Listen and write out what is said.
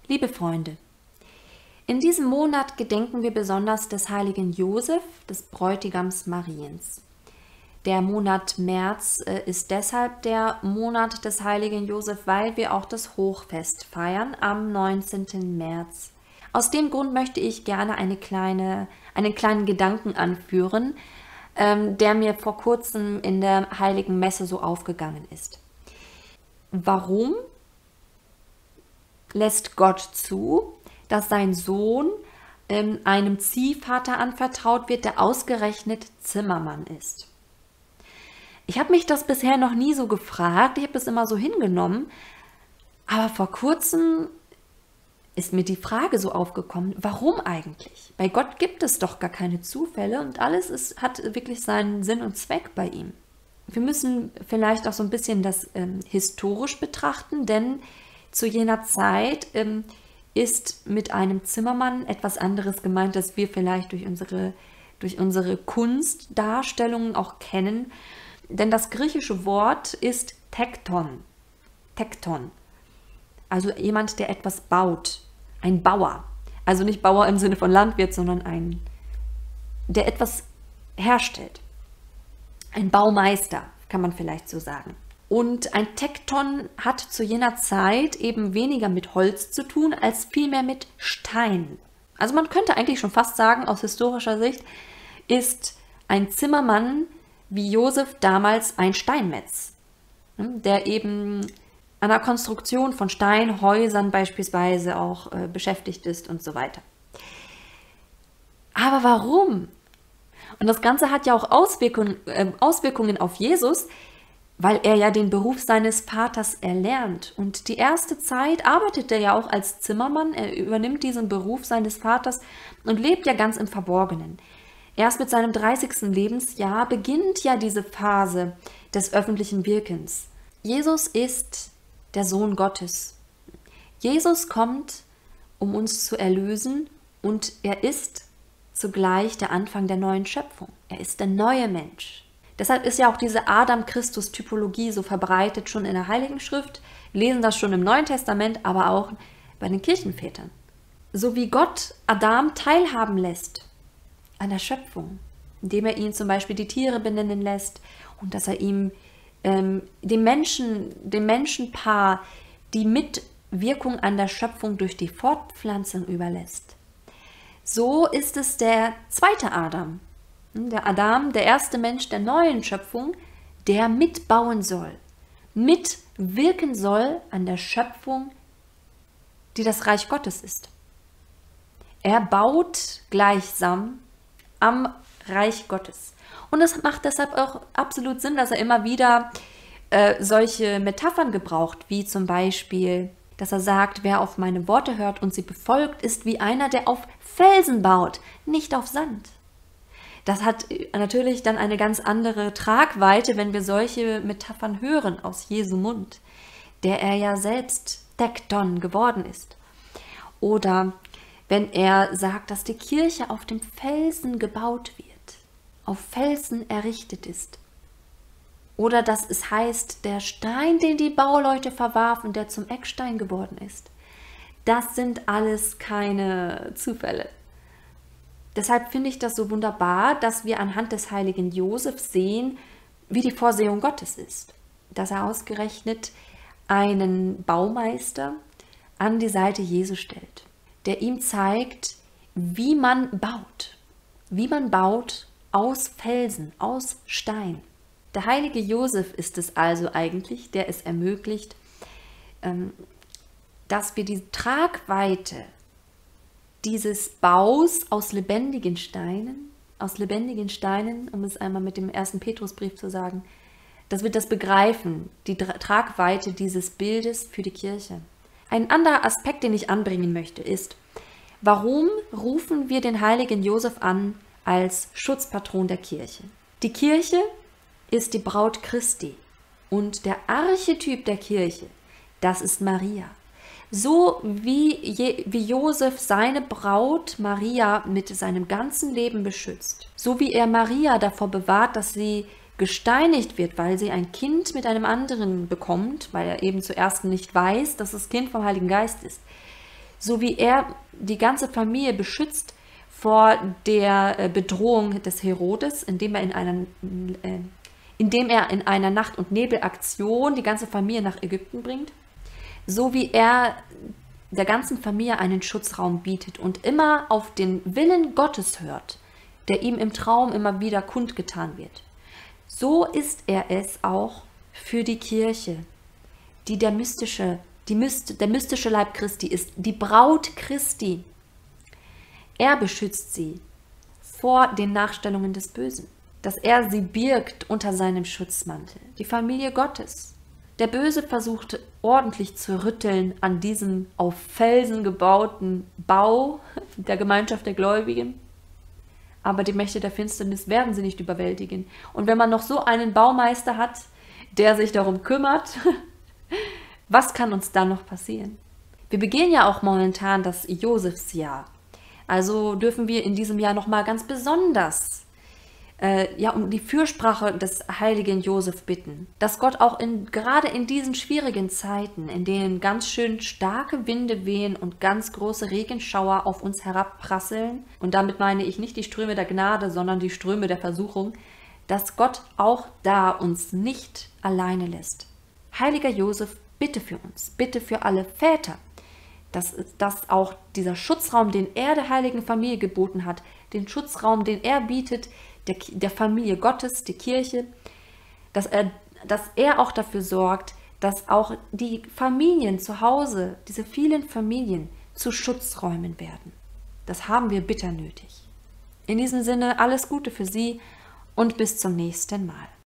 Liebe Freunde, in diesem Monat gedenken wir besonders des heiligen Josef, des Bräutigams Mariens. Der Monat März ist deshalb der Monat des heiligen Josef, weil wir auch das Hochfest feiern am 19. März. Aus dem Grund möchte ich gerne einen kleinen Gedanken anführen, der mir vor kurzem in der Heiligen Messe so aufgegangen ist. Warum lässt Gott zu, dass sein Sohn einem Ziehvater anvertraut wird, der ausgerechnet Zimmermann ist? Ich habe mich das bisher noch nie so gefragt, ich habe das immer so hingenommen, aber vor kurzem ist mir die Frage so aufgekommen, warum eigentlich? Bei Gott gibt es doch gar keine Zufälle und alles hat wirklich seinen Sinn und Zweck bei ihm. Wir müssen vielleicht auch so ein bisschen das historisch betrachten, denn zu jener Zeit ist mit einem Zimmermann etwas anderes gemeint, das wir vielleicht durch unsere Kunstdarstellungen auch kennen. Denn das griechische Wort ist Tekton. Tekton. Also jemand, der etwas baut. Ein Bauer. Also nicht Bauer im Sinne von Landwirt, sondern der etwas herstellt. Ein Baumeister, kann man vielleicht so sagen. Und ein Tekton hat zu jener Zeit eben weniger mit Holz zu tun, als vielmehr mit Stein. Also man könnte eigentlich schon fast sagen, aus historischer Sicht ist ein Zimmermann wie Josef damals ein Steinmetz, der eben an der Konstruktion von Steinhäusern beispielsweise auch beschäftigt ist und so weiter. Aber warum? Und das Ganze hat ja auch Auswirkungen auf Jesus, weil er ja den Beruf seines Vaters erlernt. Und die erste Zeit arbeitet er ja auch als Zimmermann, er übernimmt diesen Beruf seines Vaters und lebt ja ganz im Verborgenen. Erst mit seinem 30. Lebensjahr beginnt ja diese Phase des öffentlichen Wirkens. Jesus ist der Sohn Gottes. Jesus kommt, um uns zu erlösen, und er ist zugleich der Anfang der neuen Schöpfung. Er ist der neue Mensch. Deshalb ist ja auch diese Adam-Christus-Typologie so verbreitet schon in der Heiligen Schrift. Wir lesen das schon im Neuen Testament, aber auch bei den Kirchenvätern. So wie Gott Adam teilhaben lässt an der Schöpfung, indem er ihn zum Beispiel die Tiere benennen lässt und dass er ihm dem Menschenpaar die Mitwirkung an der Schöpfung durch die Fortpflanzung überlässt. So ist es der zweite Adam, der Adam, der erste Mensch der neuen Schöpfung, der mitbauen soll, mitwirken soll an der Schöpfung, die das Reich Gottes ist. Er baut gleichsam am Reich Gottes. Und es macht deshalb auch absolut Sinn, dass er immer wieder solche Metaphern gebraucht, wie zum Beispiel, dass er sagt, wer auf meine Worte hört und sie befolgt, ist wie einer, der auf Felsen baut, nicht auf Sand. Das hat natürlich dann eine ganz andere Tragweite, wenn wir solche Metaphern hören aus Jesu Mund, der er ja selbst Tekton geworden ist. Oder wenn er sagt, dass die Kirche auf dem Felsen gebaut wird, auf Felsen errichtet ist. Oder dass es heißt, der Stein, den die Bauleute verwarfen, der zum Eckstein geworden ist. Das sind alles keine Zufälle. Deshalb finde ich das so wunderbar, dass wir anhand des heiligen Josef sehen, wie die Vorsehung Gottes ist. Dass er ausgerechnet einen Baumeister an die Seite Jesu stellt, der ihm zeigt, wie man baut. Wie man baut aus Felsen, aus Stein. Der heilige Josef ist es also eigentlich, der es ermöglicht, dass wir die Tragweite dieses Baus aus lebendigen Steinen, um es einmal mit dem 1. Petrusbrief zu sagen, dass wir das begreifen, die Tragweite dieses Bildes für die Kirche. Ein anderer Aspekt, den ich anbringen möchte, ist, warum rufen wir den heiligen Josef an als Schutzpatron der Kirche? Die Kirche ist die Braut Christi und der Archetyp der Kirche, das ist Maria. So wie Josef seine Braut Maria mit seinem ganzen Leben beschützt, so wie er Maria davor bewahrt, dass sie gesteinigt wird, weil sie ein Kind mit einem anderen bekommt, weil er eben zuerst nicht weiß, dass das Kind vom Heiligen Geist ist. so wie er die ganze Familie beschützt vor der Bedrohung des Herodes, indem er in einer Nacht- und Nebelaktion die ganze Familie nach Ägypten bringt, so wie er der ganzen Familie einen Schutzraum bietet und immer auf den Willen Gottes hört, der ihm im Traum immer wieder kundgetan wird. So ist er es auch für die Kirche, die der mystische Leib Christi ist, die Braut Christi. Er beschützt sie vor den Nachstellungen des Bösen, dass er sie birgt unter seinem Schutzmantel, die Familie Gottes. Der Böse versucht ordentlich zu rütteln an diesem auf Felsen gebauten Bau der Gemeinschaft der Gläubigen. Aber die Mächte der Finsternis werden sie nicht überwältigen. Und wenn man noch so einen Baumeister hat, der sich darum kümmert, was kann uns dann noch passieren? Wir begehen ja auch momentan das Josefsjahr. Also dürfen wir in diesem Jahr nochmal ganz besonders um die Fürsprache des heiligen Josef bitten, dass Gott auch gerade in diesen schwierigen Zeiten, in denen ganz schön starke Winde wehen und ganz große Regenschauer auf uns herabprasseln, und damit meine ich nicht die Ströme der Gnade, sondern die Ströme der Versuchung, dass Gott auch da uns nicht alleine lässt. Heiliger Josef, bitte für uns, bitte für alle Väter, dass auch dieser Schutzraum, den er der heiligen Familie geboten hat, den Schutzraum, den er bietet, der Familie Gottes, die Kirche, dass er auch dafür sorgt, dass auch die Familien zu Hause, diese vielen Familien, zu Schutzräumen werden. Das haben wir bitter nötig. In diesem Sinne alles Gute für Sie und bis zum nächsten Mal.